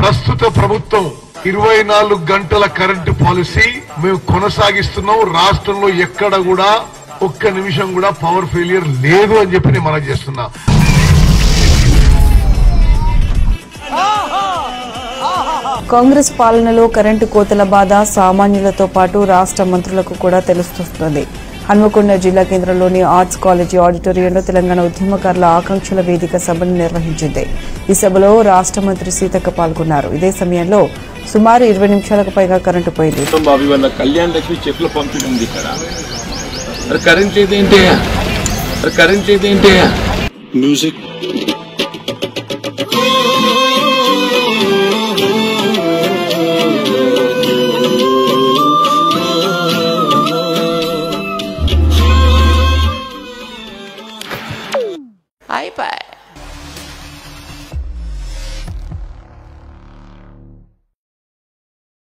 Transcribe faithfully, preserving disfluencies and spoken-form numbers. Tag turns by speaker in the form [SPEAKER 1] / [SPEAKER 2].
[SPEAKER 1] ప్రస్తుత ప్రభుత్వం ఇరవై నాలుగు గంటల కరెంటు పాలసీ మేము కొనసాగిస్తున్నాం. రాష్ట్రంలో ఎక్కడ కూడా ఒక్క నిమిషం కూడా పవర్ ఫెయిలియర్ లేదు అని చెప్పి నేను మనం చేస్తున్నా.
[SPEAKER 2] కాంగ్రెస్ పాలనలో కరెంటు కోతల బాధ సామాన్యులతో పాటు రాష్ట్ర మంత్రులకు కూడా తెలుస్తుంది. హన్మకొండ జిల్లా కేంద్రంలోని ఆర్ట్స్ కాలేజీ ఆడిటోరియంలో తెలంగాణ ఉద్యమకారుల ఆకాంక్షల వేదిక సభను నిర్వహించింది. ఈ సభలో రాష్ట్ర మంత్రి సీతక్క పాల్గొన్నారు. ఇదే సమయంలో సుమారు ఇరవై నిమిషాలకు పైగా కరెంటు పోయింది.
[SPEAKER 3] కళ్యాణ్ లక్ష్మి చెట్లు పంపిణీ ఉంది ఇక్కడ. కరెంట్ లేదేంటి కరెంట్ లేదేంటి మ్యూజిక్